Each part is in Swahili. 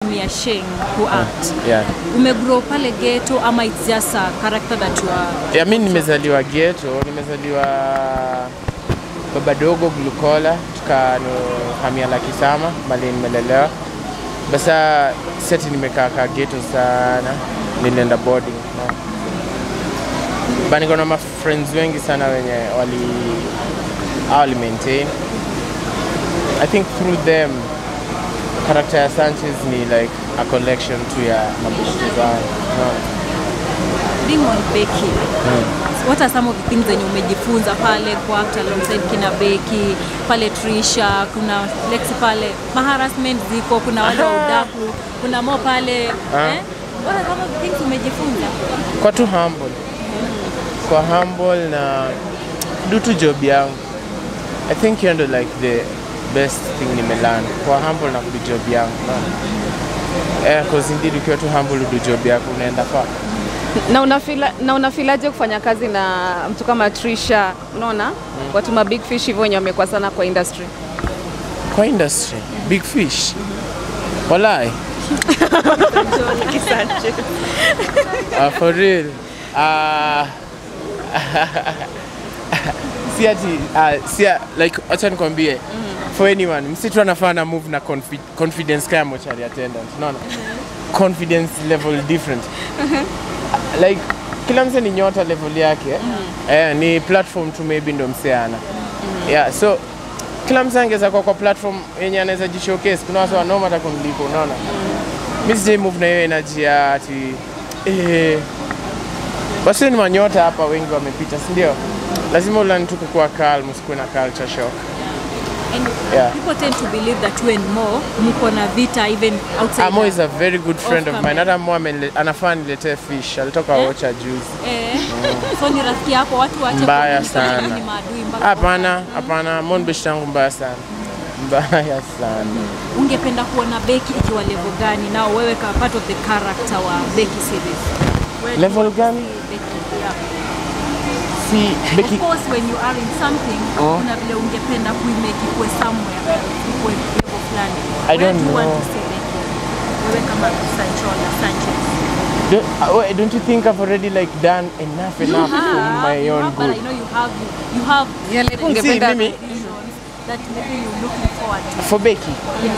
Mia Sheng who act. Yeah. Umegrow pale ghetto ama it's just a character that you are? Yeah, mimi nimezaliwa ghetto, nimezaliwa baba dogo blue collar, tukahamia Lakisama, mali nimelelewa. Basa seti nimekaa ghetto sana, nilienda boarding. No. But niko na ma friends wengi sana wenye wali maintain. I think through them character ya Sanchez ni like a collection to ya mabishi zao. No. Being on Becky, what are some of the things that you umejifunza pale kwa act alongside kina Becky, pale Trisha, kuna Lexi pale, harassment ziko, kuna wale udaku, kuna mo pale, What are some of the things umejifunza? Kwa tu humble. Kwa humble na do tu job yangu. I think you know like the best thing nimelearn. Kwa humble na do job yangu. Cause indeed ukiwa tu humble do job yako unaenda far. Na unafilaje kufanya kazi na mtu kama Trisha, unaona? Watu ma big fish hivyo wenye wamekuwa sana kwa industry. Kwa industry? Big fish? Walai? For real? Like acha nikwambie, for anyone, msitu anafanya move na confidence kama mochari attendant, unaona? Confidence level different. Like kila mse ni nyota level yake. Ni platform tu maybe ndo mseana. Yeah, so kila mse angeza kwa platform yenye anaweza jishowcase. Kuna watu wanoma hata kumliko, unaona? Mimi sije move na hiyo energy ati basi ni manyota hapa wengi wamepita, si ndio? Lazima ulani tu kuwa calm, usikuwe na culture shock. And people tend to believe that when Mo mko na vita even outside. Mo is a very good friend of mine. Hata Mo anafaa niletee fish. Alitoka Ocha juice. So ni rafiki yako watu waache mbaya sana. Ni maadui mpaka. Hapana, Mo ni tangu mbaya sana. Mbaya sana. Ungependa kuona Becky ikiwa level gani na wewe kama part of the character wa Becky series? Level gani? Becky, yeah. See, Becky. Of course, when you are in something, kuna vile ungependa kuimake ikuwe somewhere, ikuwe level fulani. I don't know. Where do you want to see Becky? Wewe kama Sanchez. Don't you think I've already like done enough for my own good? But I know you have. Yeah, like ungependa that maybe you're looking forward to. For Becky.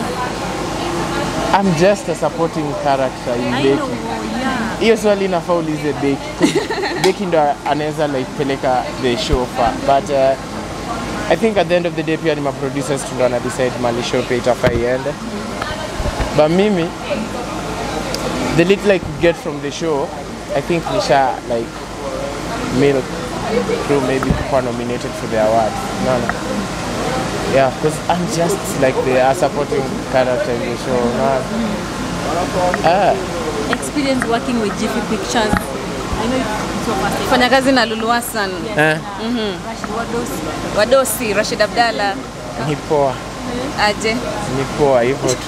I'm just a supporting character in Becky. I know, yeah. Hiyo swali inafaa ulize Becky. Becky ndo anaweza like peleka the show far. But I think at the end of the day pia ni ma producers ndo wana decide mali show pay itafaa iende. But mimi the little I could get from the show, I think nisha like milk through maybe kuwa nominated for the award. No. Yeah, because I'm just like the supporting character in the show. Experience working with Jiffy Pictures. I know it's your first time. Fanya kazi na Lulu Hassan. Wadosi, Rashid Abdalla. Ni poa. Aje. Ni poa hivyo tu.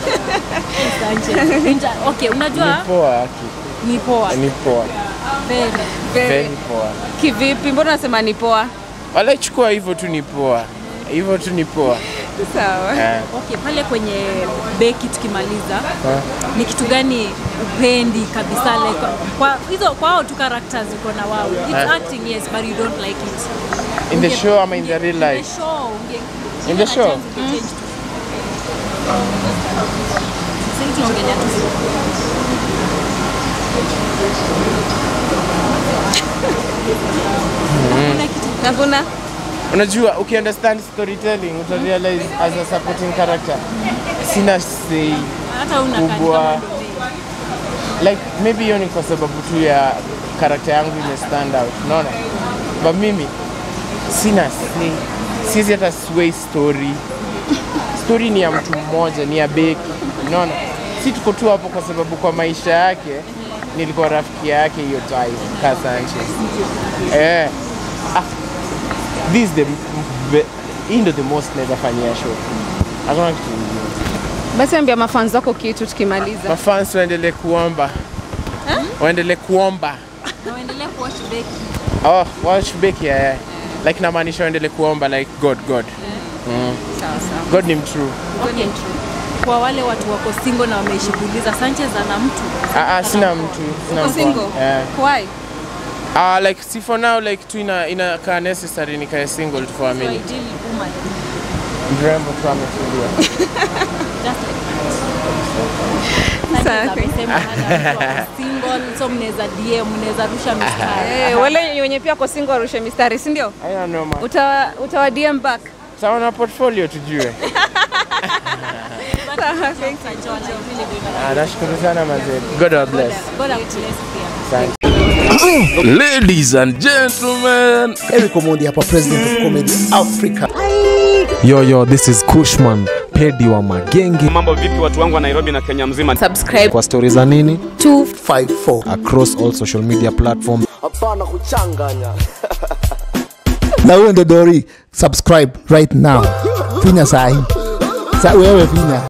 Okay, unajua? Ni poa aki. Ni poa. Ni poa. Very poa. Kivipi? Mbona unasema ni poa? Wala chukua hivyo tu ni poa. Hivyo tu ni poa. Sawa. Okay, pale kwenye Becky tukimaliza, ni kitu gani upendi kabisa like kwa hao tu characters uko na wao? It's acting, yes, but you don't like it. In the show or in the real life? In the show. In the show? Nakuna? Unajua, ukiunderstand storytelling, uta realize as a supporting character, sina say kubwa. Like, maybe hiyo ni kwa sababu tu ya character yangu ime stand out, unaona? But mimi, sina say. Siwezi hata sway story. Story ni ya mtu mmoja, ni ya Becky, unaona? Si tuko tu hapo kwa sababu kwa maisha yake, nilikuwa rafiki yake hiyo time, Ka Sanchez. This is the most never fanyia show. Hakuna kitu kingine. Basi ambia mafans wako kitu tukimaliza. Mafans waendelee kuomba. Waendelee kuomba. Na waendelee kuwatch Becky. Watch Becky, yeah. Like namaanisha waendelee kuomba like God. Sawa. God ni true. Okay. kwa wale watu wako single na wameishi kuuliza Sanchez ana mtu? Sina mtu. Sina mtu. Single? Why? Like see for now like tu ina ka necessary nikae single tu for a minute. Ideal woman. Mrembo tu ametulia. Just like single, so mnaweza DM, mnaweza rusha mistari. Wale wenye pia kwa single rusha mistari, si ndio? I don't know man. Utawa DM back. Sawa na portfolio tujue. Nashukuru sana mazee. God bless. God bless you. Ladies and gentlemen, Eric Omondi hapa, president of Comedy Africa. Yo, this is Kushman, Pedi wa Magenge. Mambo vipi watu wangu wa Nairobi na Kenya mzima? Subscribe Kwa stories za nini? 254 Across all social media platforms. hapana kuchanganya. Na wewe ndo Dori, subscribe right now. Finya sahi. Wewe finya.